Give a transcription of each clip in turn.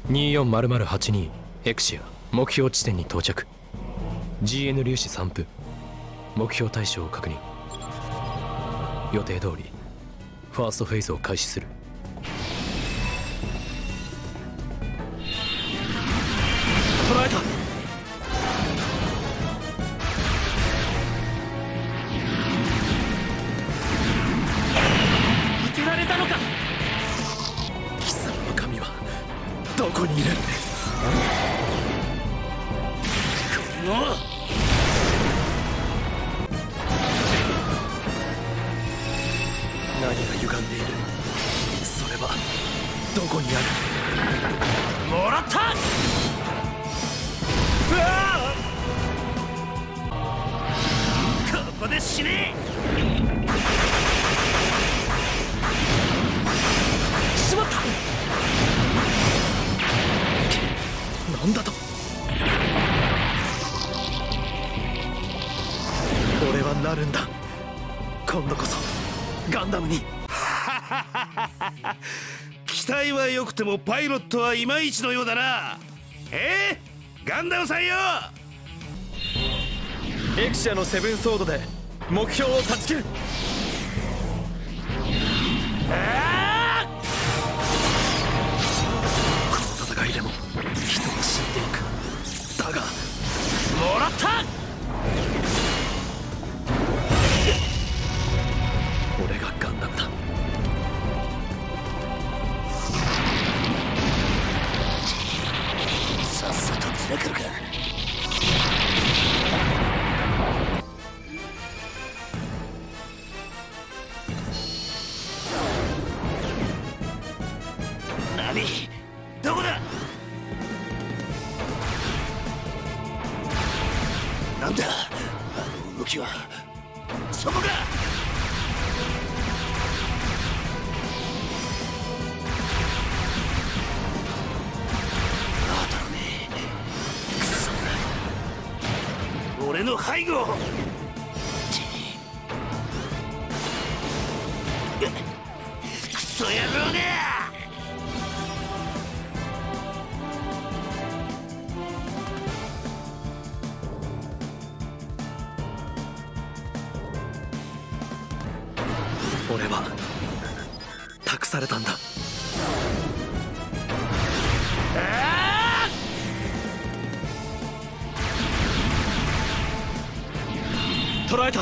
240082エクシア目標地点に到着。 GN 粒子散布。目標対象を確認。予定通りファーストフェイズを開始する。捉えた。当てられたのか。貴様の神はどこにいる。この何が歪んでいる。それはどこにある。もらった。うわあ、ここで死ね。しまった。なんだと。俺はなるんだ。今度こそガンダムに。 機体は良くてもパイロットはいまいちのようだな。ガンダムさんよ。 エクシアのセブンソードで目標を断ち切る。この戦いでも人は死んでいく。だがもらった。俺がガンダムだ。 さっさと連れ来るか。何？どこだ？なんだあの動きは。そこか。俺の背後。クソ野郎ね。 俺は託されたんだ。捕らえた。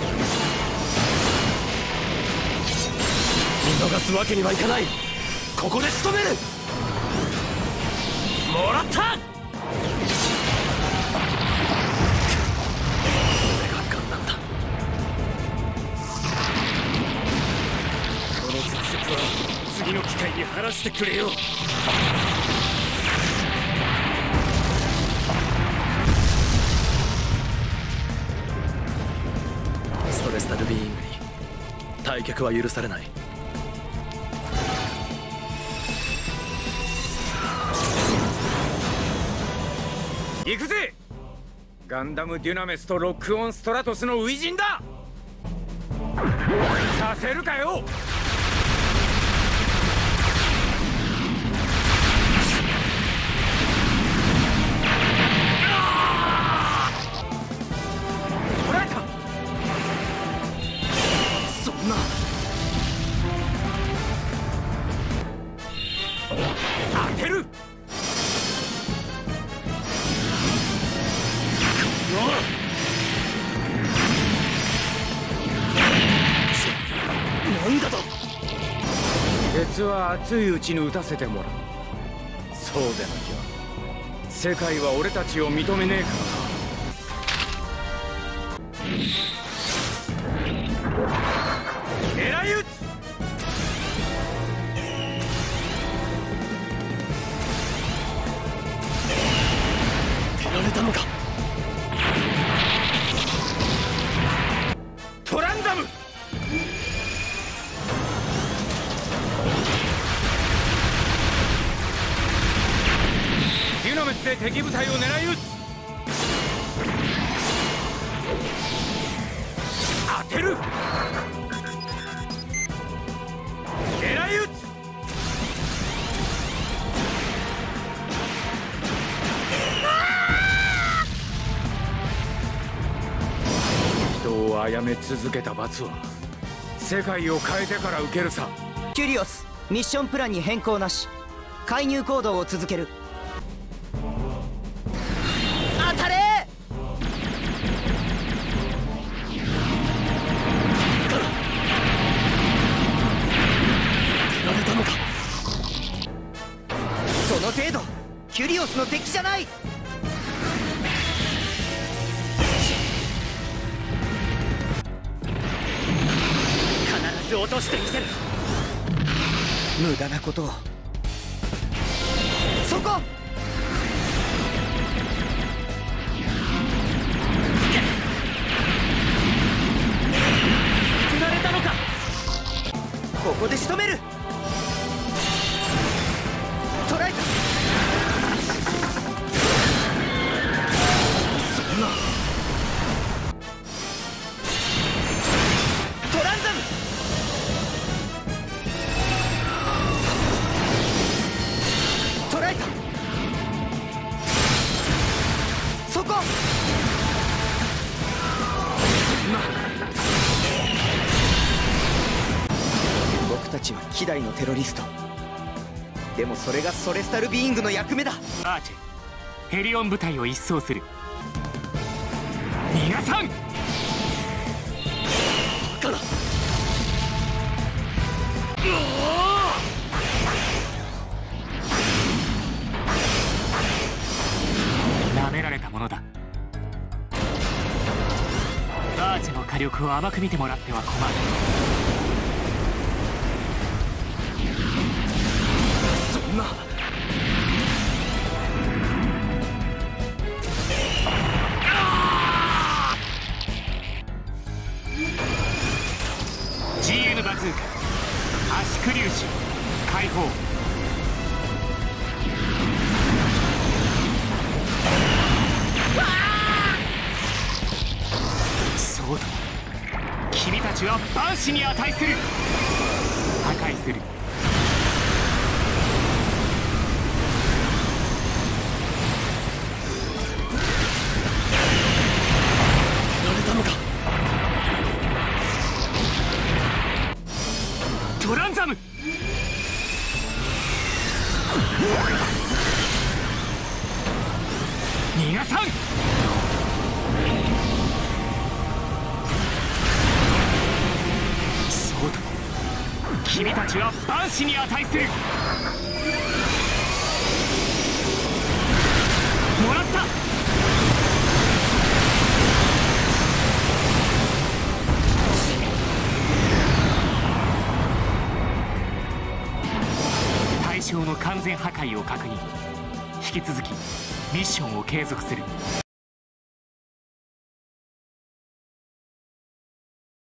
見逃すわけにはいかない。ここで仕留める。もらった。俺がガンダムだ。 この雪辱は次の機会に晴らしてくれよ。 ストレスタルビーイングに退却は許されない。 行くぜ。ガンダムデュナメスとロックオンストラトスの初陣だ。させるかよ。当てる。 なんだと。 鉄は熱いうちに撃たせてもらう。そうでなきゃ世界は俺たちを認めねえからな。狙い撃つ。 やられたのか。 トランザム。デュナメスで敵部隊を狙い撃つ。当てる。狙い撃つ。 殺め続けた罰は世界を変えてから受けるさ。 キュリオス、ミッションプランに変更なし。介入行動を続ける。当たれ。 やられたのか。 その程度キュリオスの敵じゃない。必ず落としてみせる。無駄なことを。そこ。当てられたのか。ここで仕留める。捕らえた。そんな。トランザム。捕らえた。そこ。そんな。僕たちは希代のテロリスト。でもそれがソレスタルビーイングの役目だ。 アーチェ、ヘリオン部隊を一掃する。逃がさん。 からなめられたものだ。アーチェの火力を甘く見てもらっては困る。 そんな。 GN バズーカ、圧縮粒子解放。そうとも、君たちは万死に値する。破壊する。 やられたのか。 トランザム。逃がさん。そうとも、君たちは万死に値する。もらった。対象の完全破壊を確認。引き続きミッションを継続する。